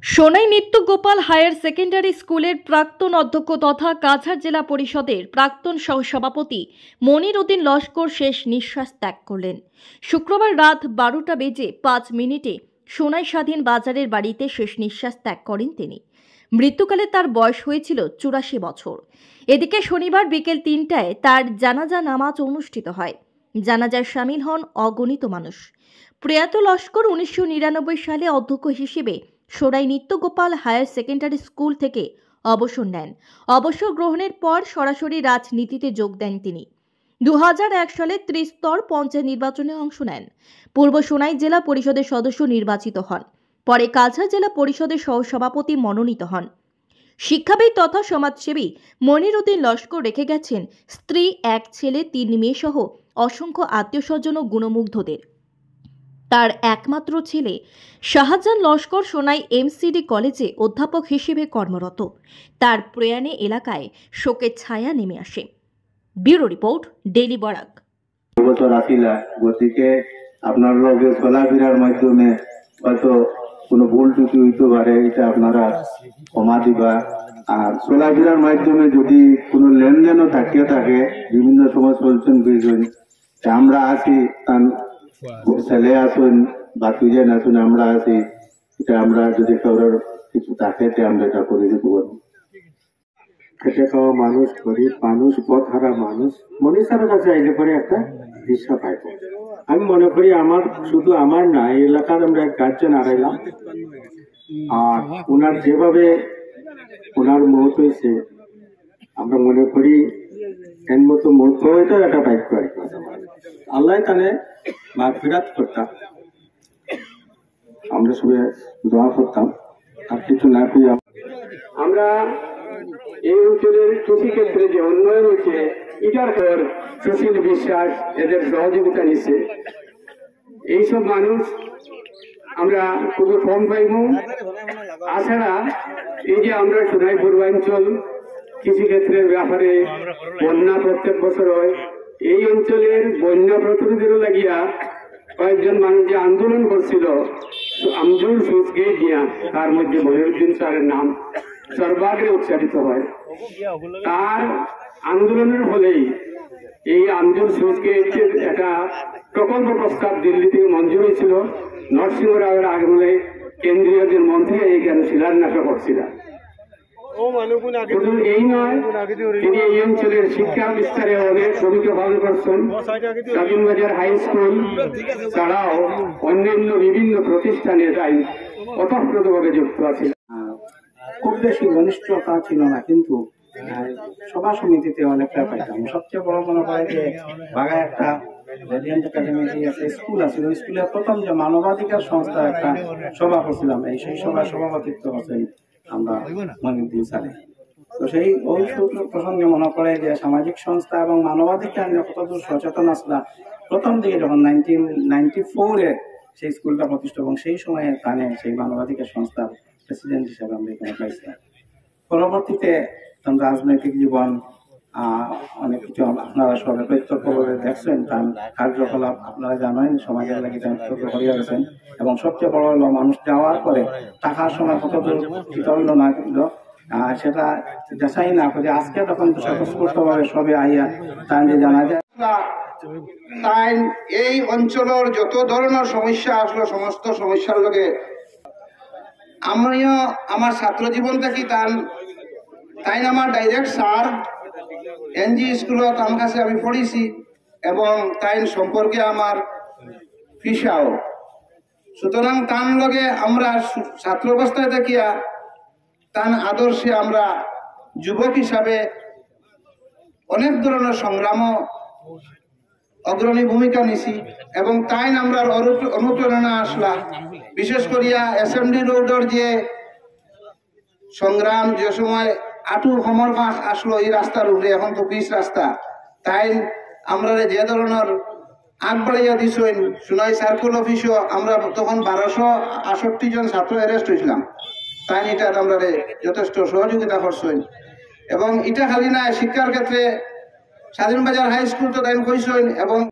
সোনাই নিত্য Gopal higher secondary স্কুলের প্রাক্তন অধ্যক্ষ তথা কাছাড় জেলা পরিষদের প্রাক্তন সহসভাপতি মনির উদ্দিন লস্কর শেষ নিঃশ্বাস ত্যাগ করলেন। শুক্রবার রাত 12:05 সোনাই স্বাধীন বাজারের বাড়িতে শেষ নিঃশ্বাস ত্যাগ করেন তিনি। মৃত্যুকালে তার বয়স হয়েছিল 84 বছর। এদিকে শনিবার বিকেল 3টায় তার জানাজা নামাজ অনুষ্ঠিত হয়। জানাজায় শামিল হন অগণিত মানুষ। প্রয়াত লস্কর 1999 সালে অধ্যক্ষ হিসেবে সোনাই নিত্য গোপাল হায়ার সেকেন্ডারি স্কুল থেকে অবসর নেন। অবসর গ্রহণের পর সরাসরি রাজনীতিতে যোগ দেন তিনি। 2001 সালে ত্রিস্তর পঞ্চায়েত নির্বাচনে অংশ নেন। পূর্ব সোনাই জেলা পরিষদের সদস্য নির্বাচিত হন। পরে কাছাড় জেলা পরিষদের সহসভাপতি মনোনীত হন। শিক্ষাবিদ তথা সমাজসেবী মনির উদ্দিন লস্কর রেখে গেছেন স্ত্রী, এক ছেলে, 3 মেয়ে সহ অসংখ্য আত্মীয় স্বজন ও গুণমুগ্ধদের। তার একমাত্র ছেলে শাহজাহান লস্কর সোনাই এমসিডি কলেজে অধ্যাপক হিসেবে কর্মরত। তার প্রয়াণে এলাকায় শোকের ছায়া নেমে আসে। Bureau report, daily Barak. গতিকে আপনার লগে চলাফেরার মাধ্যমে হয়তো কোনো ভুল ত্রুটি হইতে পারে, এটা আপনারা ক্ষমা দিবা। আর চলাফেরার মাধ্যমে যদি কোনো লেনদেনও থাকিয়ে থাকে, বিভিন্ন সময় চলছেন বুঝবেন আমরা আছি, ছেলে আসুন বা তুইজেন আসুন, আমরা আছি, এটা আমরা যদি কারোর কিছু থাকে আমরা এটা করে দিতে পারবো। খেটে খাওয়া মানুষ, গরিব মানুষ, পথহারা মানুষ, মনীষার কাছে আইলে পরে একটা দিশা পাইব। আমি মনে করি আমার শুধু আমার না, এই এলাকার আমরা এক গার্জেন হারাইলাম। আর ওনার যেভাবে ওনার মত হয়েছে, আমরা মনে করি এর মতো মত এটাও একটা ভাগ্য আর কি। আল্লাহ তাহলে মাগফিরাত করতাম, আমরা সবাই দোয়া করতাম। আর কিছু না করি, আমরা এই অঞ্চলের কৃষি ক্ষেত্রে যে উন্নয়ন হয়েছে, এটার পর সুশীল বিশ্বাস এদের সহযোগিতা নিচ্ছে। এইসব মানুষ আমরা খুবই কম পাইব। তাছাড়া এই যে আমরা সোনাই পূর্বাঞ্চল কৃষিক্ষেত্রের ব্যাপারে বন্যা প্রত্যেক বছর হয়, এই অঞ্চলের বন্যা প্রতিরোধের লাগিয়া কয়েকজন মানুষ যে আন্দোলন করছিল, আমজুল সুজকে দিয়া, তার মধ্যে মনিরুদ্দিন স্যারের নাম সর্বাগ্রে উচ্চারিত হয়। তার আন্দোলনের ফলেই এই আমজুল সুজকে একটা প্রকল্প প্রস্তাব দিল্লি থেকে মঞ্জুর হয়েছিল। নরসিংহ রাওয়ের আগমনে কেন্দ্রীয় যে মন্ত্রী এইখানে শিলান্যাস করছিলেন। শুধু এই নয়, তিনি এই অঞ্চলের শিক্ষা বিস্তারে অনেক ভূমিকা পালন করছেন। স্বাধীনবাজার হাই স্কুল ছাড়াও অন্যান্য বিভিন্ন প্রতিষ্ঠানে তাই ওতপ্রোতভাবে যুক্ত আছেন। খুব বেশি ঘনিষ্ঠতা ছিল না, কিন্তু সভা সমিতিতে অনেকটা পাইতাম। সবচেয়ে বড় মনে হয় যে বাগায় একটা রেডিয়েন্ট একাডেমি স্কুল আছে, ওই স্কুলের প্রথম যে মানবাধিকার সংস্থা একটা সভা করছিলাম, সেই সভার সভাপতিত্ব হচ্ছেন আমরা মনিরুদ্দিন স্যারে। তো সেই ওই প্রসঙ্গে মনে পড়ে যে সামাজিক সংস্থা এবং মানবাধিকার নিয়ে কতদূর সচেতন আসলা প্রথম দিকে, যখন 1994-এ সেই স্কুলটা প্রতিষ্ঠা, এবং সেই সময়ে কানে সেই মানবাধিকার সংস্থার প্রেসিডেন্ট হিসাবে আমরা এখানে পাইছিলাম। পরবর্তীতে রাজনৈতিক জীবন অনেক কিছু আপনারা সবাই প্রত্যক্ষভাবে দেখছেন, তার কার্যকলাপ আপনারা জানেন, সমাজের লাগে করিয়া গেছেন। এবং সবচেয়ে বড় হলো মানুষ যাওয়ার পরে টাকার সময় কত হইল না হইল সেটা দেখাই না করে আজকে তখন স্পষ্টভাবে সবে আইয়া তাই যে জানা যায়। তাই এই অঞ্চলের যত ধরনের সমস্যা আসলো, সমস্ত সমস্যার লগে আমিও আমার ছাত্র জীবন থেকে তাই আমার ডাইরেক্ট স্যার এনজি স্কুলত আমার কাছে আমি পড়েছি, এবং তাই সম্পর্কে আমার ফিসাও। সুতরাং তার লগে আমরা ছাত্র অবস্থায় দেখিয়া তার আদর্শে আমরা যুবক হিসাবে অনেক ধরনের সংগ্রাম অগ্রণী ভূমিকা নিছি, এবং তাই আমরা অনুপ্রেরণা আসলা। বিশেষ করিয়া এসএমডি রোডের যে সংগ্রাম, যে সময় আটু সমর মাস আসলো এই রাস্তার উপরে, এখন তো পিচ রাস্তা, তাই আমরা যে ধরনের আগবাড়িয়া দিছেন। সোনাই সার্কেল অফিসও আমরা তখন 1268 জন ছাত্র অ্যারেস্ট হয়েছিলাম, তাই এটা আমরা যথেষ্ট সহযোগিতা করছেন। এবং এটা খালি না, শিক্ষার ক্ষেত্রে স্বাধীনবাজার হাই স্কুল তো তাই কইছেন, এবং